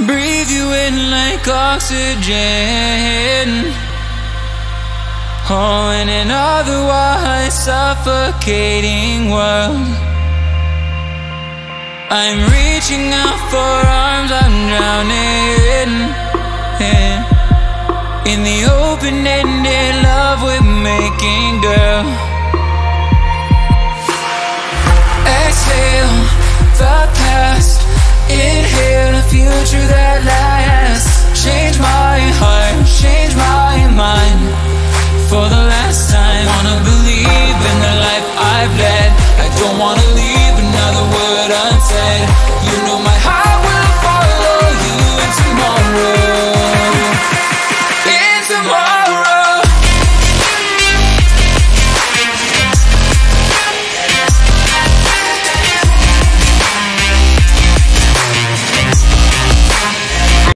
breathe you in like oxygen. Oh, in an otherwise suffocating world, I'm reaching out for arms, I'm drowning in the open-ended love we're making, girl.